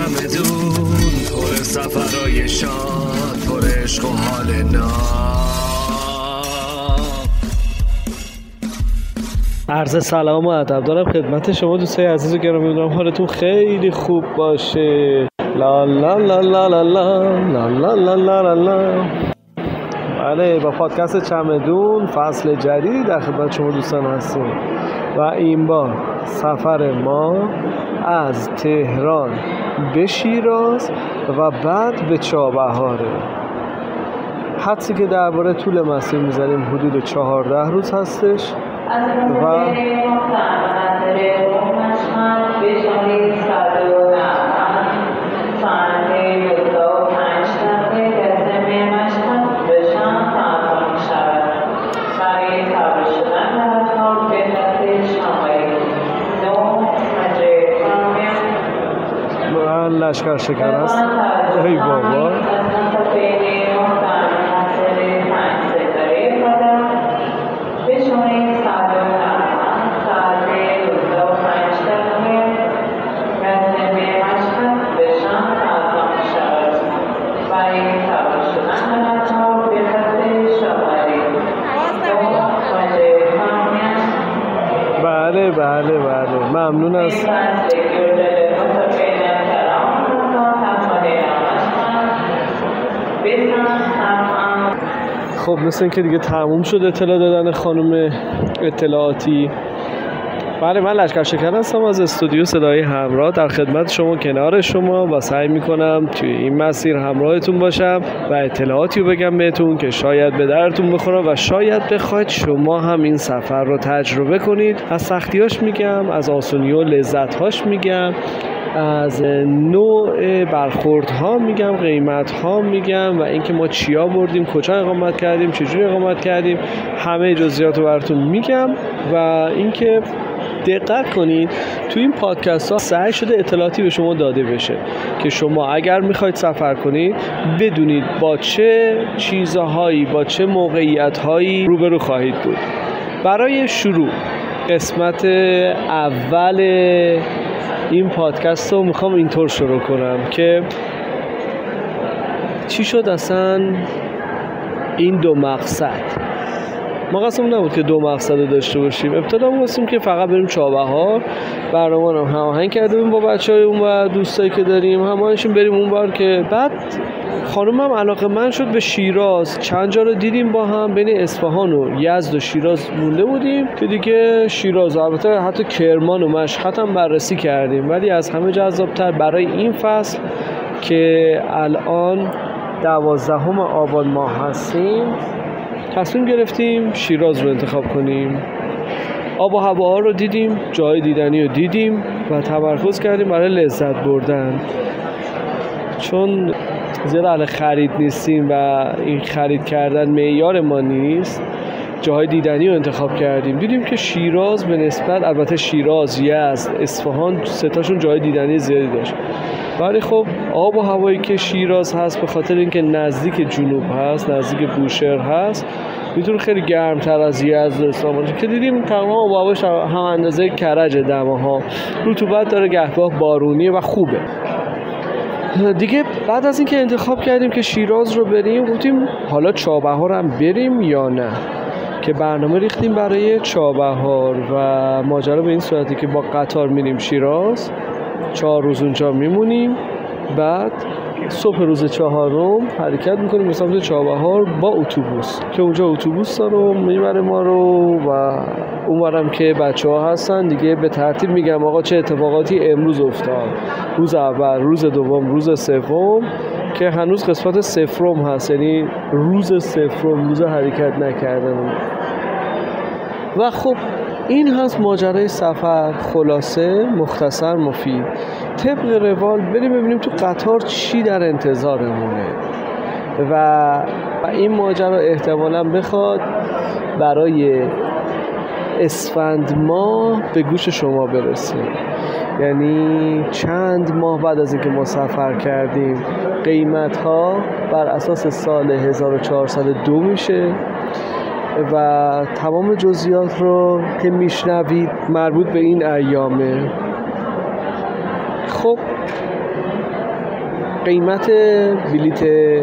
چمدون پر سفرهای شاد، پر عشق و حال عرض سلام و ادب دارم خدمت شما دوستای عزیز و گرامی. امیدوارم حالتون خیلی خوب باشه. لا لا لا لا لا لا لا لا لا لا. بله، با پادکست چمدون فصل جدیدی در خدمت شما دوستان هستیم و این بار سفر ما از تهران به شیراز و بعد به چابهاره. حدسی که درباره طول مسیر می‌زنیم حدود 14 روز هستش و لشکر شکن است. ای بابا، بله ممنون است. خب مثل این که دیگه تموم شد اطلاع دادن خانم اطلاعاتی. بله، من لشکر شکن هستم از استودیو صدای همراه، در خدمت شما، کنار شما و سعی میکنم توی این مسیر همراهتون باشم و اطلاعاتی رو بگم بهتون که شاید به درتون بخوره و شاید بخواید شما هم این سفر رو تجربه کنید. از سختیاش میگم، از آسونی و لذت‌هاش میگم، از نوع برخوردها میگم، قیمت‌ها میگم و اینکه ما چیا بردیم، کجا اقامت کردیم، چجوری اقامت کردیم، همه جزئیات رو براتون میگم. و اینکه دقت کنید تو این پادکست ها سعی شده اطلاعاتی به شما داده بشه که شما اگر میخواید سفر کنید بدونید با چه چیزهایی، با چه موقعیت‌هایی روبرو خواهید بود. برای شروع قسمت اول این پادکست رو میخوام اینطور شروع کنم که چی شد اصلا این دو مقصد. ما قصدمون نبود که دو مقصد رو داشته باشیم. ابتدا می‌خواستیم که فقط بریم چابهار، برنامه رو هماهنگ کردیم با بچهای اون و دوستایی که داریم، هماهنگشون بریم اون بار. که بعد خانومم علاقه‌مند شد به شیراز، چند جا رو دیدیم با هم، بین اصفهان و یزد و شیراز مونده بودیم که دیگه شیراز، البته حتی کرمان و مشهد هم بررسی کردیم، ولی از همه جذاب‌تر برای این فصل که الان 12 آبان ماه هستیم تصمیم گرفتیم شیراز رو انتخاب کنیم. آب و هوا رو دیدیم، جای دیدنی رو دیدیم و تمرکز کردیم برای لذت بردن. چون زیاد اهل خرید نیستیم و این خرید کردن معیار ما نیست، جاهای دیدنی رو انتخاب کردیم. دیدیم که شیراز به نسبت، البته شیراز، یزد، اصفهان، سه تاشون جای دیدنی زیادی داشت، ولی خب آب و هوایی که شیراز هست به خاطر اینکه نزدیک جنوب هست، نزدیک بوشهر هست، میتونه خیلی گرمتر از یزد و اصفهان باشه که دیدیم تقریبا آب و هواش هم اندازه کرج دماها، رطوبت داره، گهگاه بارونیه و خوبه. دیگه بعد از اینکه انتخاب کردیم که شیراز رو بریم، گفتیم حالا چابهار هم بریم یا نه، که برنامه ریختیم برای چابهار و ماجرا به این صورتی که با قطار میریم شیراز، 4 روز اونجا میمونیم، بعد صبح روز 4 حرکت میکنیم به سمت چابهار با اتوبوس که اونجا اتوبوس رو میبره ما رو و اونورم که بچه ها هستن دیگه به ترتیب میگم آقا چه اتفاقاتی امروز افتاد. روز اول، روز دوم، روز سوم که هنوز قسمت صفرم هست، یعنی روز صفرم، روز حرکت نکردن. و خب این هست ماجرای سفر، خلاصه، مختصر، مفید. طبق روال بریم ببینیم تو قطار چی در انتظارمونه و این ماجرا احتمالاً بخواد برای اسفند ماه به گوش شما برسه. یعنی چند ماه بعد از اینکه ما سفر کردیم قیمت ها بر اساس سال 1402 میشه و تمام جزئیات رو که میشنوید مربوط به این ایامه. خب قیمت بلیت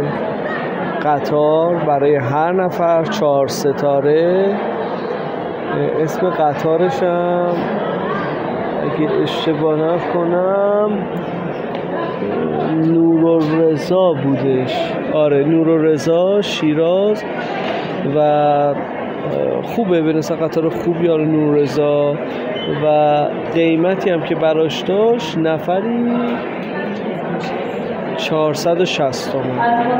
قطار برای هر نفر 4 ستاره. اسم قطارش هم اگه اشتباه نکنم نورالرضا بودش. آره نورالرضا شیراز و خوبه، به نسبت قطار خوبی آره نورالرضا و قیمتی هم که براش داشت نفری 460 تومان.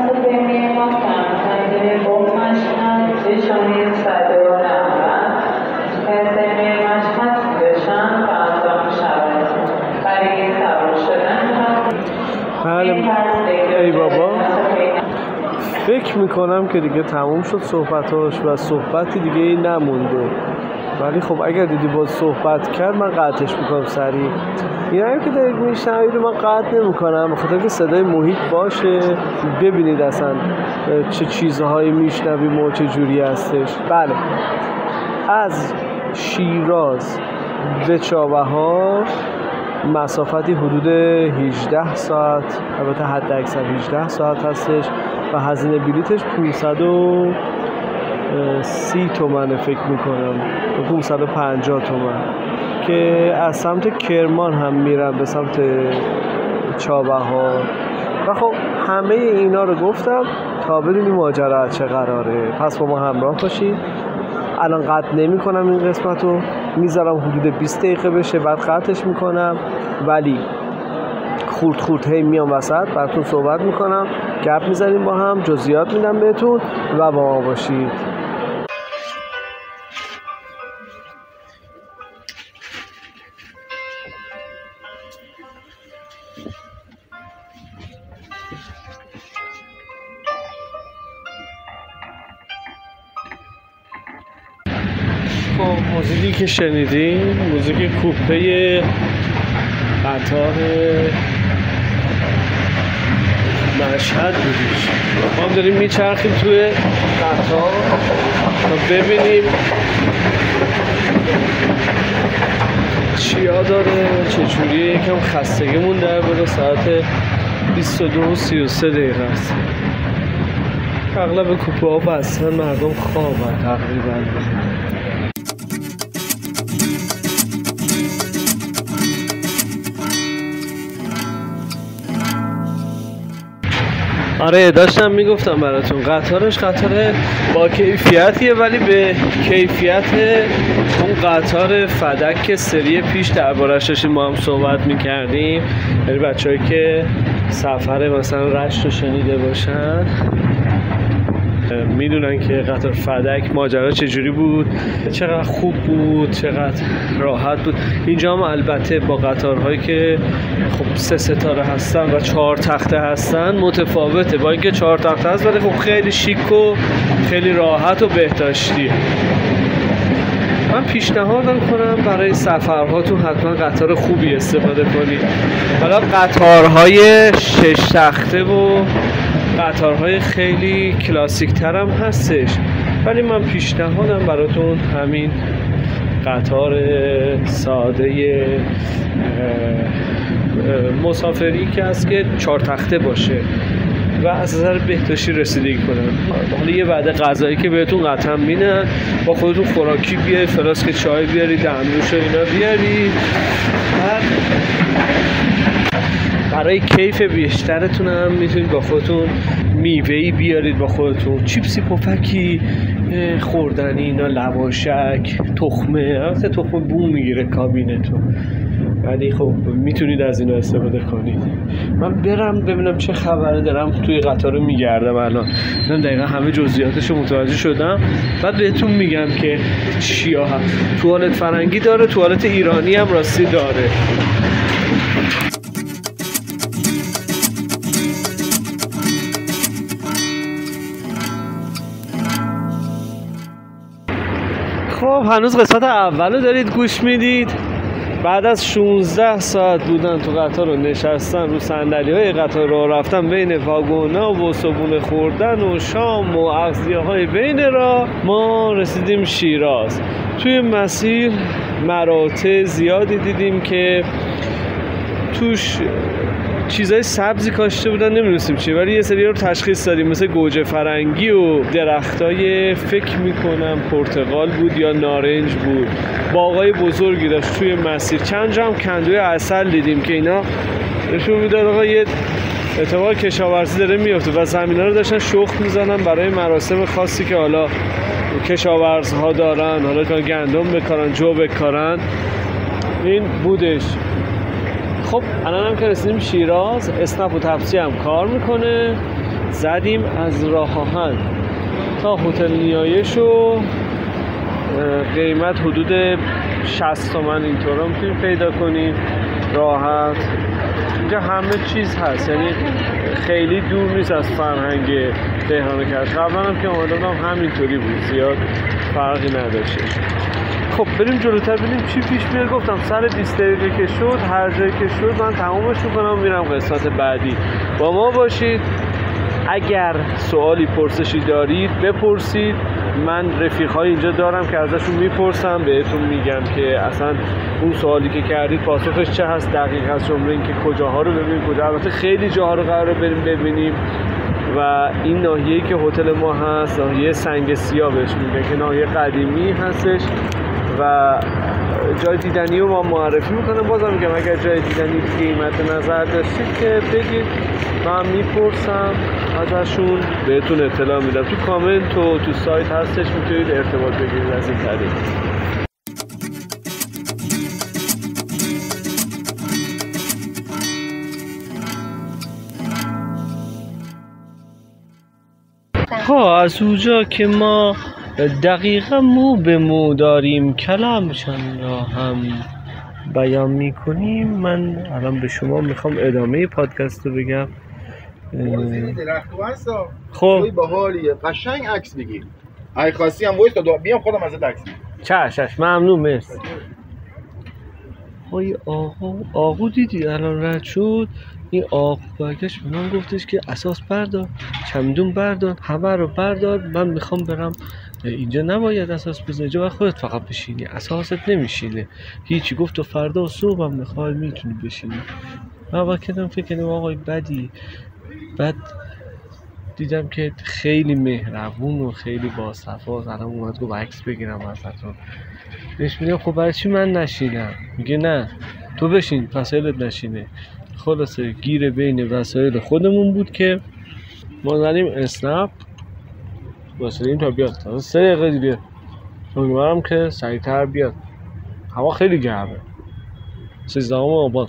بله ای بابا، فکر میکنم که دیگه تموم شد صحبتاش و صحبتی دیگه ای نمونده، ولی خب اگر دیدی باز صحبت کرد من قطعش میکنم سریع. اینا که دارید میشنوید من قطع نمیکنم بخاطر که صدای محیط باشه، ببینید اصلا چه چیزهایی میشنویم و چه جوری هستش. بله از شیراز به چابهار مسافتی حدود 18 ساعت، البته حد اکثر 18 ساعت هستش و هزینه بلیتش 530 تومنه فکر میکنم، 550 تومن که از سمت کرمان هم میرن به سمت چابهار. و خب همه اینا رو گفتم تا بدونیم ماجرا چه قراره، پس با ما همراه باشید. الان قطع نمی کنم، این قسمت رو میذارم حدود 20 دقیقه بشه بعد قطعش میکنم، ولی خورد هی میام وسط براتون صحبت میکنم، گپ میزنیم با هم، جزئیات میدم بهتون و با ما باشید. موزیکی که شنیدیم موزیک کوپه قطار مشهد بودیش. ما هم داریم میچرخیم توی قطار تا ببینیم چیا داره چجوریه. یکم خستگیمون در بره، ساعت 22:33 است. اغلب کوپه ها بستن، مردم خوابن تقریبا. آره داشتم میگفتم براتون قطارش قطار با کیفیتیه، ولی به کیفیت اون قطار فدک سری پیش دربارش داشتیم ما هم صحبت میکردیم. یعنی بچه‌هایی که سفر مثلا رشت رو شنیده باشن میدونن که قطار فدک ماجرا چجوری بود، چقدر خوب بود، چقدر راحت بود. اینجا هم البته با قطارهایی که خب 3 ستاره هستن و 4 تخته هستن متفاوته، با اینکه 4 تخته هست ولی خب خیلی شیک و خیلی راحت و بهداشتیه. من پیشنهاد کنم برای سفرهاتون حتما قطار خوبی استفاده کنید. حالا قطارهای 6 تخته و قطارهای خیلی کلاسیک تر هم هستش، ولی من پیشنهادم براتون همین قطار ساده مسافری که هست که 4 تخته باشه و از نظر بهداشتی رسیدگی کنن. حالا یه وعده غذایی که بهتون قطعا میدن، با خودتون خوراکی بیارید، فلاسک چای بیارید، دمنوش و اینا بیارید. برای کیف بیشترتون هم میتونید با خودتون میوه‌ای بیارید، با خودتون چیپسی، پفکی، خوردنی، اینا، لواشک، تخمه. البته تخمه بوم میگیره کابینتون، ولی خب میتونید از اینا استفاده کنید. من برم ببینم چه خبره، دارم توی قطار میگردم الان، من دقیقا همه جزئیاتش رو متوجه شدم، بعد بهتون میگم که چیا هست. توالت فرنگی داره، توالت ایرانی هم راستی داره. خب هنوز قسمت اولو دارید گوش میدید. بعد از 16 ساعت بودن تو قطار رو نشستن رو صندلی‌های قطار رو رفتن بین واگن‌ها و صبحونه خوردن و شام و اغذیه‌های بین راه، ما رسیدیم شیراز. توی مسیر مراتع زیادی دیدیم که توش چیزای سبزی کاشته بودن نمی‌دونستیم چیه، ولی یه سری رو تشخیص دادیم مثل گوجه فرنگی و درختای فکر میکنم پرتقال بود یا نارنج بود. باغای بزرگی داشت توی مسیر. چند جا هم کندوی عسل دیدیم که اینا نشون میداد آقا یه اتفاق کشاورزی داره میفته و زمینا رو داشتن شخم میزنن برای مراسم خاصی که حالا کشاورزها دارن، حالا که گندم بکارن، جو بکارن. این بودش. خب الان هم که رسیدیم شیراز، اسنپ و تپسی هم کار میکنه. زدیم از راه آهن تا هتل نیایش و قیمت حدود 60 تومن اینطور هم میتونیم پیدا کنیم راحت. اینجا همه چیز هست، یعنی خیلی دور نیست از فرهنگ تهران و کرج. قبلا هم که اومده بودم همینطوری بود، زیاد فرقی نداشت. خب بریم جلوتر ببینیم چی پیش میاد. گفتم سر 20 دقیقه که شد، هر جایی که شد من تمامش میکنم میرم قسمت بعدی. با ما باشید. اگر سوالی پرسشی دارید بپرسید. من رفیق‌های اینجا دارم که ازشون میپرسم، بهتون میگم که اصلا اون سوالی که کردید پاسخش چه هست دقیق، از جمله اینکه کجاها رو ببینیم، کجا. البته خیلی جاها رو قراره بریم ببینیم و این ناحیه‌ای که هتل ما هست ناحیه سنگ سیاه بهش میگن که ناحیه قدیمی هستش و جای دیدنی رو ما معرفی میکنم. بازم میگم اگر جای دیدنی قیمت نظر داشتید که بگید، من میپرسم ازشون بهتون اطلاع میدم. تو کامنت و تو سایت هستش، میتونید ارتباط بگیرید از این طریق. از اونجا که ما دقیقا مو به مو داریم کلامشان را هم بیان میکنیم، من الان به شما میخوام ادامه پادکست رو بگم. خب با حالیه قشنگ عکس بگیر. اگه خواستی هم وایس تا بیام خودم ازت عکس بگیرم. چش ممنون، مرسی. های آقو دیدی الان رد شد. این آقا برگشت به من گفتش که اساس بردار، چمدون بردار، همه رو بردار، من میخوام برم اینجا. نباید اساس بزنی، اینجا باید خودت فقط بشینی، اساست نمیشینه هیچی. گفت تو فردا و صبح هم میخوای میتونی بشینی. من با کردم فکر کنم آقای بدی. بعد دیدم که خیلی مهربون و خیلی باصفاست. الان اومد گفت عکس بگیرم ازتون. بهش میگم خب برای چی من نشینم؟ میگه نه تو بشین، وسایلت نشینه. خلاصه گیر بین وسایل خودمون بود که ما زدیم اسنپ واسه تا بیاد. 3 دقیقه دیگه امیدوارم که سریعتر بیاد. هوا خیلی گرمه. 13 آبان.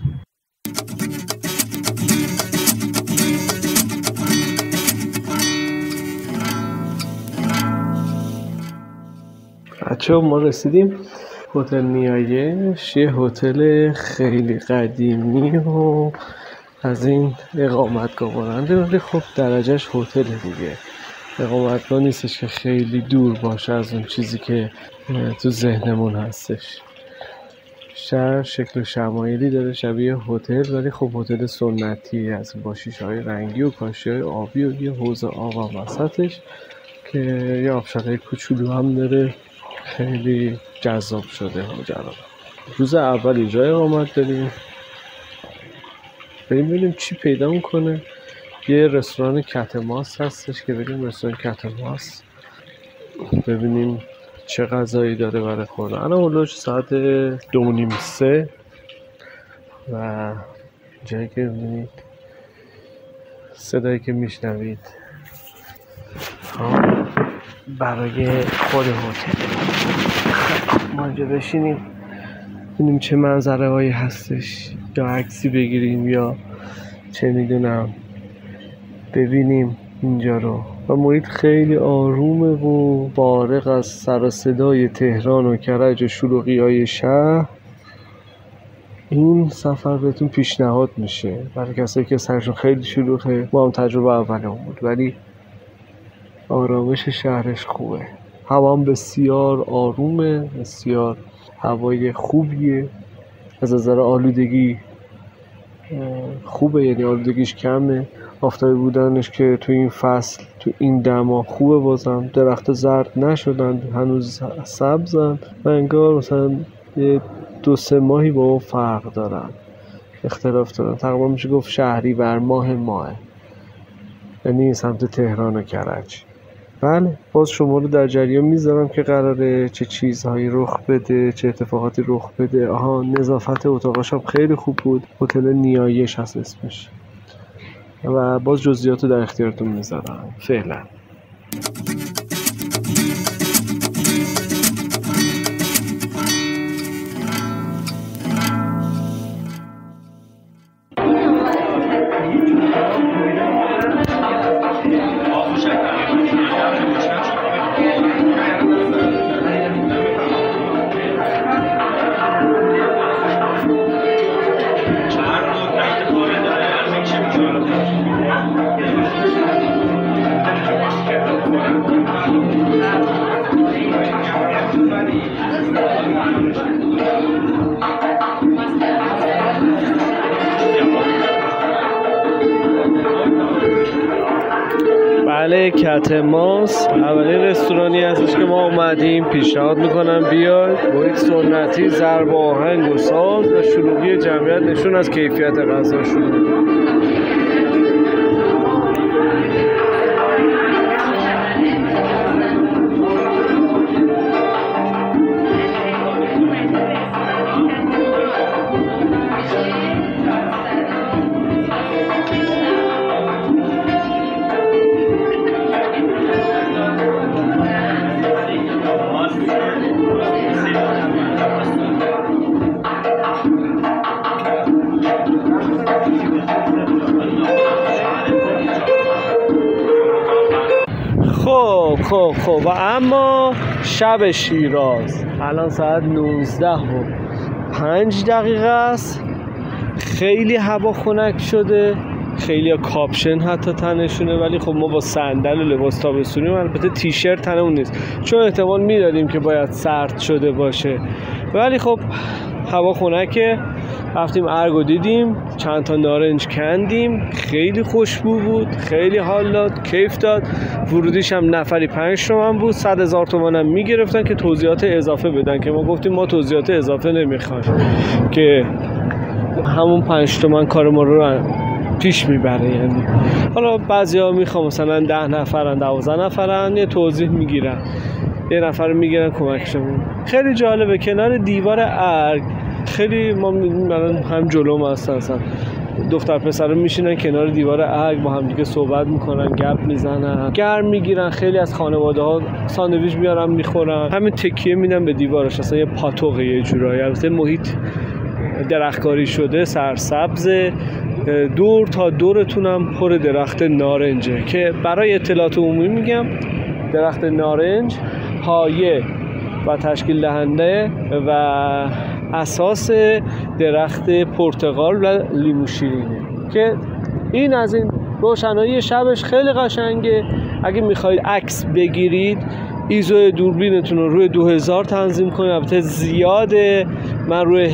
بچه ما رسیدیم هتل نیایش. یه هتل خیلی قدیمی و از این اقامتگاه ماننده، ولی خب درجهش هتل دیگه، اقامتگاه نیستش که خیلی دور باشه از اون چیزی که تو ذهنمون هستش. شهر شکل و شمایلی داره شبیه هتل، ولی خب هتل سنتی از با شیشه‌های رنگی و کاشی‌های آبی و یه حوض آب وسطش که یه آبشارهای کوچولو هم داره. خیلی جذاب شده ماجرا. روز اول اینجا اقامت داریم. بریم ببینیم چی پیدا میکنه. یه رستوران کتماس هستش که بریم رستوران کتماس ببینیم چه غذایی داره برای خوردن. الان اولوش ساعت 2:30 و جایی که ببینید صدایی که میشنوید برای خود هتل. ما اینجا بشینیم ببینیم چه منظره هایی هستش، یا عکسی بگیریم یا چه میدونم ببینیم اینجا رو. و محیط خیلی آرومه و فارغ از سر و صدای تهران و کرج و شلوغی های شهر. این سفر بهتون پیشنهاد میشه برای کسایی که سرشون خیلی شلوغه. ما هم تجربه اولمون بود، ولی آرامش شهرش خوبه. هوا هم بسیار آرومه، بسیار هوای خوبیه. از نظر آلودگی خوبه، یعنی آلودگیش کمه. آفتابی بودنش که تو این فصل تو این دما خوبه. بازم درخت زرد نشدن، هنوز سبزن و انگار مثلا 2-3 ماهی با اون فرق دارن. اختلاف دارن. تقریبا میشه گفت شهریور ماه یعنی سمت تهران و کرج. بله باز شما رو در جریان میذارم که قراره چه چیزهایی رخ بده، چه اتفاقاتی رخ بده. نظافت اتاقش هم خیلی خوب بود، هتل نیایش هست اسمش، و باز جزئیات رو در اختیارتون میذارم. فعلا بله کتماس اولین رستورانی هستش که ما اومدیم. پیشنهاد میکنم بیاید. محیط سنتی، ضرب آهنگ و ساز و شلوغی جمعیت نشون از کیفیت غذاشون. خب و اما شب شیراز الان ساعت 19:05 است. خیلی هوا خنک شده، خیلی ها کاپشن حتی تنشونه، ولی خب ما با صندل و لباس تابستونی، البته تیشرت تنمون نیست چون احتمال میدادیم که باید سرد شده باشه، ولی خب هوا خنکه. رفتیم ارگو دیدیم، چند تا نارنج کندیم، خیلی خوشبو بود، خیلی حال داد، کیف داد. ورودیش هم نفری 5 تومن بود. 100,000 تومن هم میگرفتن که توضیحات اضافه بدن، که ما گفتیم ما توضیحات اضافه نمیخوایم، که همون 5 تومن کار ما رو پیش میبره. یعنی حالا بعضیا میخوام مثلا 10 نفرن 12 نفرن یه توضیح میگیرن، یه نفر رو میگیرن کمکشون. خیلی جالبه. کنار دیوار ارگ خیلی ما هم جلوم هستن، دختر پسر رو میشینن کنار دیوار ارگ با هم دیگه صحبت میکنن، گپ میزنن، گرم میگیرن. خیلی از خانواده ها ساندویچ میارن میخورن، همین تکیه میدن به دیوارش. اصلا یه پاتوقه یه جورایی. البته محیط درختکاری شده، سرسبز، دور تا دورتونم پر درخت نارنجه، که برای اطلاعات عمومی میگم درخت نارنج پایه و تشکیل دهنده و اساس درخت پرتقال و لیمو شیرینه، که این از این روشنایی شبش خیلی قشنگه. اگه میخواید عکس بگیرید ایزو دوربینتون رو روی 2000 تنظیم کنید. البته زیاده، من روی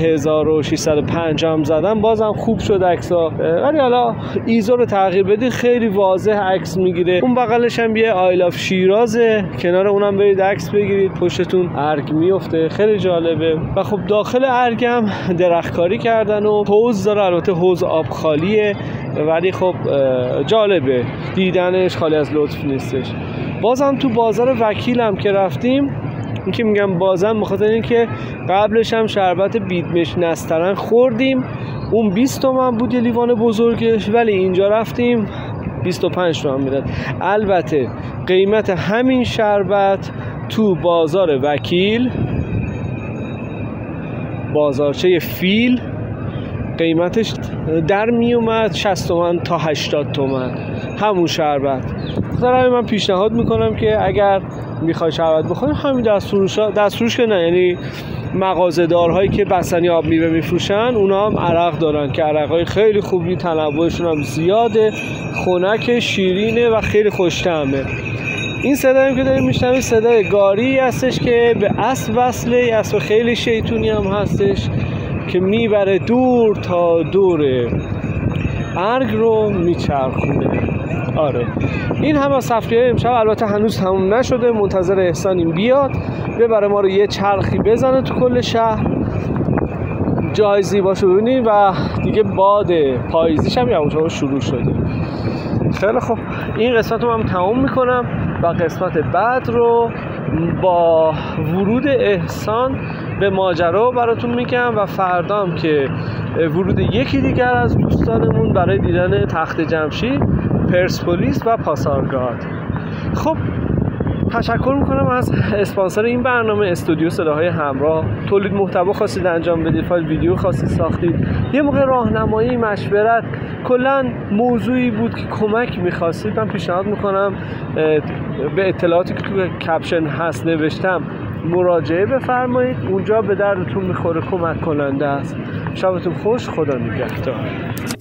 1605 هم زدم، بازم خوب شد عکس‌ها، ولی حالا ایزو رو تغییر بدید خیلی واضح عکس میگیره. اون بغلش هم یه آی لاف شیرازه، کنار اونم برید عکس بگیرید، پشتتون ارگ میفته، خیلی جالبه. و خب داخل ارگ هم درختکاری کردن و حوض داره، البته حوض آب خالیه، ولی خب جالبه دیدنش، خالی از لطف نیستش. بازم تو بازار وکیل هم که رفتیم، این که میگم بازم بخاطر این که قبلش هم شربت بیدمش نسترن خوردیم، اون 20 تومن بود یه لیوان بزرگش، ولی اینجا رفتیم 25 تومن میداد. البته قیمت همین شربت تو بازار وکیل، بازارچه فیل، قیمتش در می اومد 60 تومن تا 80 تومن همون شربت. خاطر من پیشنهاد میکنم که اگر میخوای شربت بخوری همین دستفروش که نه، یعنی مغازه‌دارهایی که بستنی آب میوه میفروشن اونا هم عرق دارن، که عرقای خیلی خوبی، تنوعشون هم زیاده، خنک، شیرینه و خیلی خوش‌طعمه. این صدایی که داریم میشنوید صدای گاری هستش که به اسب وصله، اسب خیلی شیطونی هم هستش که میبره دور تا دور ارگ رو میچرخونه. آره این هم از سفریه امشب. البته هنوز تموم نشده، منتظر احسانیم بیاد ببره ما رو یه چرخی بزنه تو کل شهر جای زیباشو ببینیم و دیگه باد پاییزیش هم یواش شروع شده. خیلی خب این قسمت رو من تمام میکنم و قسمت بعد رو با ورود احسان به ماجرا براتون میگم و فردام که ورود یکی دیگر از دوستانمون برای دیدن تخت جمشید، پرسپولیس و پاسارگاد. خب تشکر میکنم از اسپانسر این برنامه، استودیو صداهای همراه. تولید محتوا خواستید انجام بدید، فایل ویدیو خواستید ساختید، یه موقع راهنمایی، مشورت، کلا موضوعی بود که کمک میخواستید، من پیشنهاد میکنم به اطلاعاتی که تو کپشن هست نوشتم مراجعه بفرمایید، اونجا به دردتون میخوره، کمک کننده است. شبتون خوش، خدا نگهدار.